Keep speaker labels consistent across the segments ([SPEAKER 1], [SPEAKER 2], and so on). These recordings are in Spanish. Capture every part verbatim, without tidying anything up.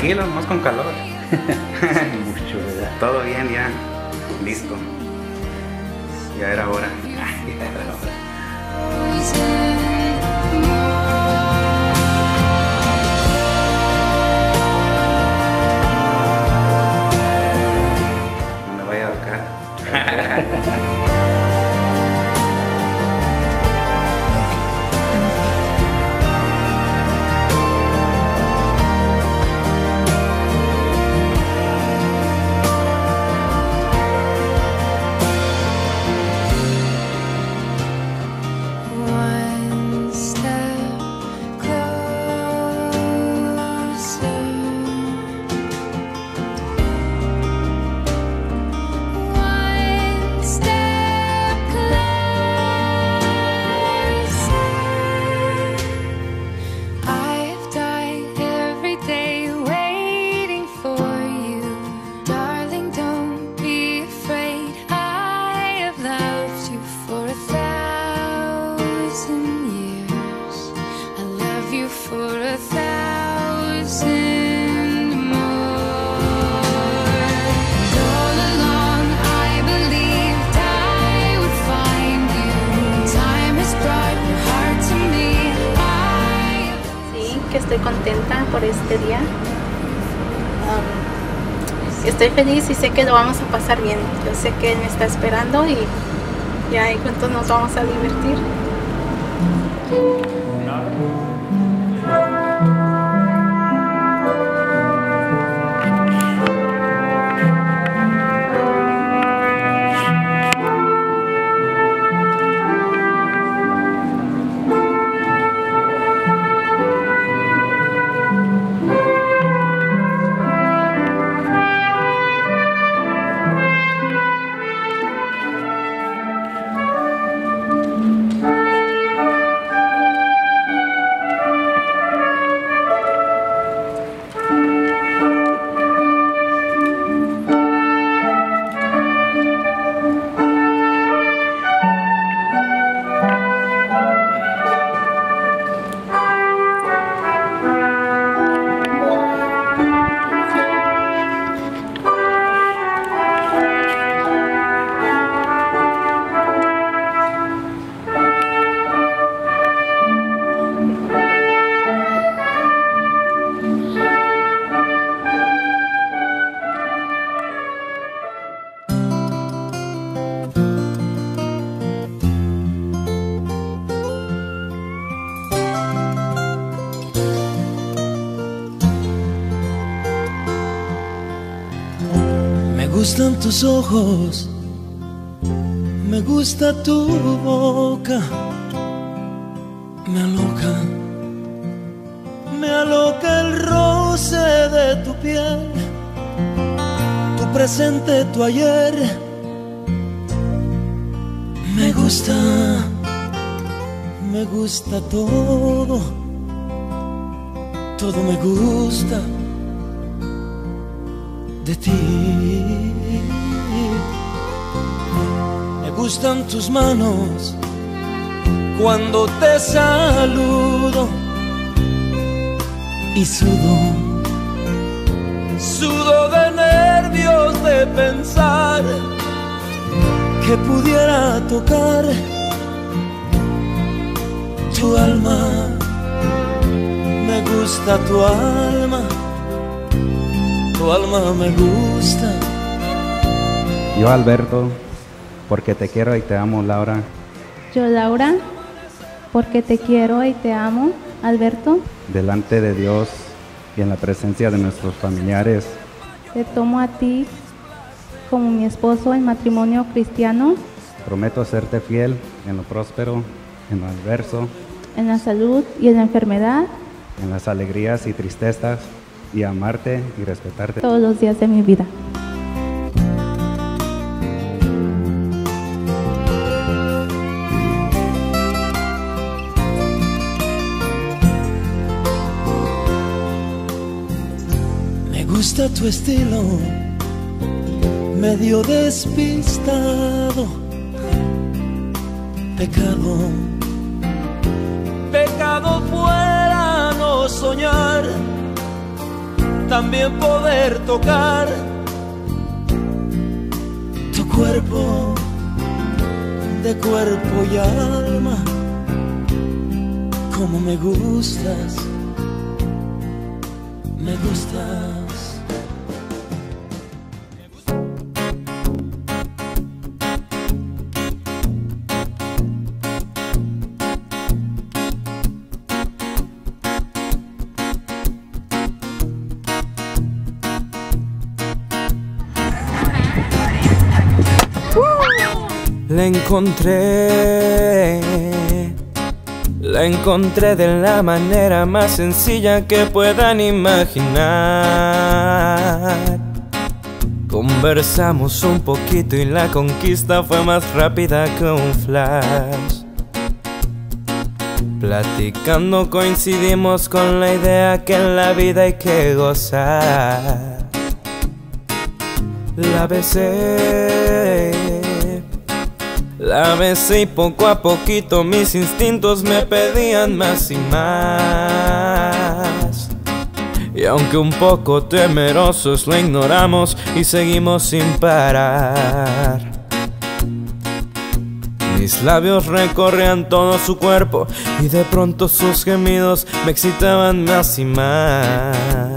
[SPEAKER 1] tranquilo, más con calor.
[SPEAKER 2] Mucho, ¿verdad?
[SPEAKER 1] Todo bien, ya listo. Ya era hora. Ya era hora. No me vaya a ahorcar.
[SPEAKER 3] Estoy contenta por este día. Um, estoy feliz y sé que lo vamos a pasar bien. Yo sé que Él me está esperando y ya ahí juntos nos vamos a divertir.
[SPEAKER 4] Me gustan tus ojos, me gusta tu boca, me aloca, me aloca el roce de tu piel, tu presente, tu ayer. Me gusta, me gusta todo, todo me gusta de ti. Me gustan tus manos cuando te saludo y sudo, sudo de nervios de pensar que pudiera tocar tu alma. Me gusta tu alma, tu alma me gusta.
[SPEAKER 1] Yo, Alberto, porque te quiero y te amo, Laura.
[SPEAKER 3] Yo, Laura, porque te quiero y te amo, Alberto.
[SPEAKER 1] Delante de Dios y en la presencia de nuestros familiares,
[SPEAKER 3] te tomo a ti como mi esposo en matrimonio cristiano.
[SPEAKER 1] Prometo serte fiel en lo próspero, en lo adverso,
[SPEAKER 3] en la salud y en la enfermedad,
[SPEAKER 1] en las alegrías y tristezas, y amarte y respetarte
[SPEAKER 3] todos los días de mi vida.
[SPEAKER 4] Me gusta tu estilo, medio despistado, pecado, pecado fuera no soñar también poder tocar tu cuerpo de cuerpo y alma. Como me gustas, me gustas. La encontré, la encontré de la manera más sencilla que puedan imaginar. Conversamos un poquito y la conquista fue más rápida que un flash. Platicando coincidimos con la idea que en la vida hay que gozar. La besé, la besé y poco a poquito mis instintos me pedían más y más. Y aunque un poco temerosos la ignoramos y seguimos sin parar. Mis labios recorrían todo su cuerpo y de pronto sus gemidos me excitaban más y más.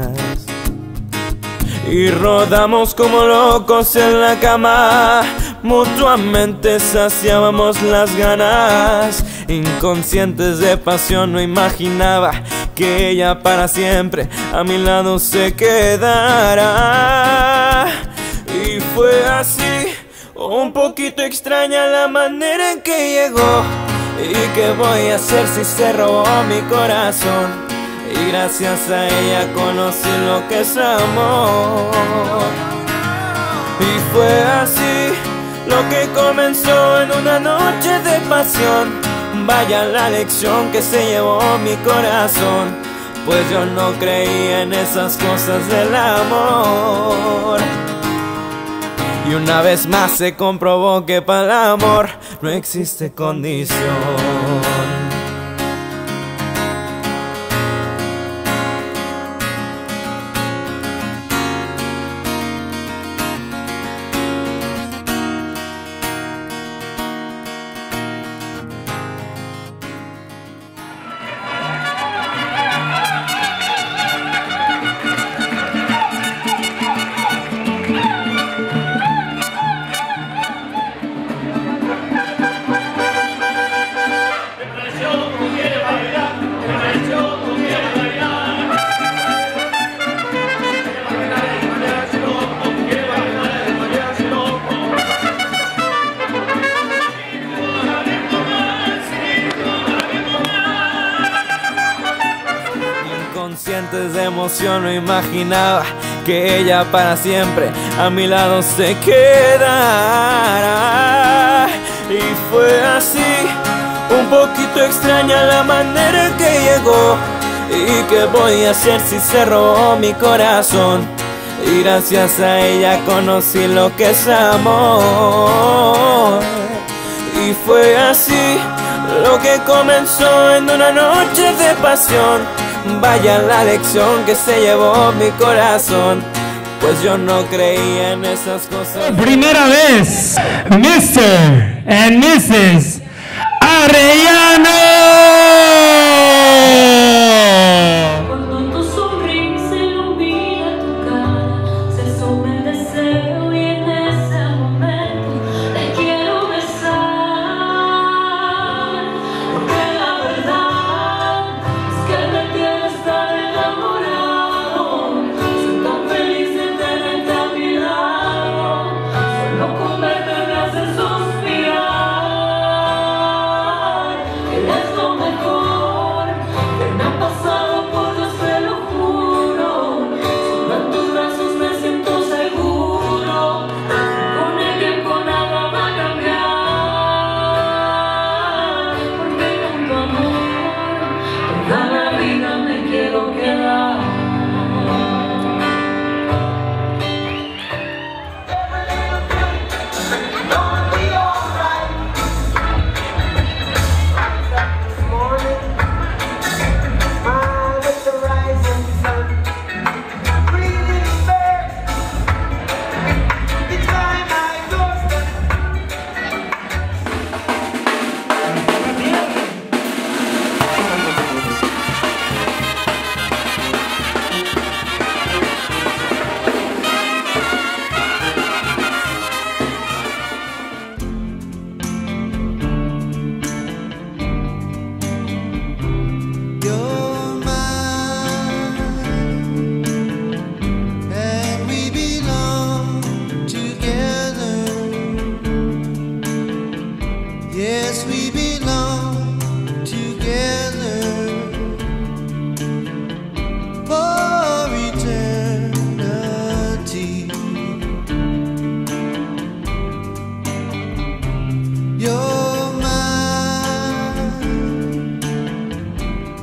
[SPEAKER 4] Y rodamos como locos en la cama, mutuamente saciábamos las ganas. Inconscientes de pasión no imaginaba que ella para siempre a mi lado se quedara. Y fue así, un poquito extraña la manera en que llegó. ¿Y qué voy a hacer si se robó mi corazón? Y gracias a ella conocí lo que es amor. Y fue así lo que comenzó en una noche de pasión. Vaya la lección que se llevó mi corazón, pues yo no creía en esas cosas del amor. Y una vez más se comprobó que para el amor no existe condición. Conscientes de emoción no imaginaba que ella para siempre a mi lado se quedara. Y fue así, un poquito extraña la manera en que llegó. ¿Y qué voy a hacer si se robó mi corazón? Y gracias a ella conocí lo que es amor. Y fue así lo que comenzó en una noche de pasión. Vaya la lección que se llevó mi corazón, pues yo no creía en esas cosas.
[SPEAKER 5] Primera vez, mister and missus Arellano.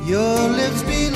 [SPEAKER 6] Your lips be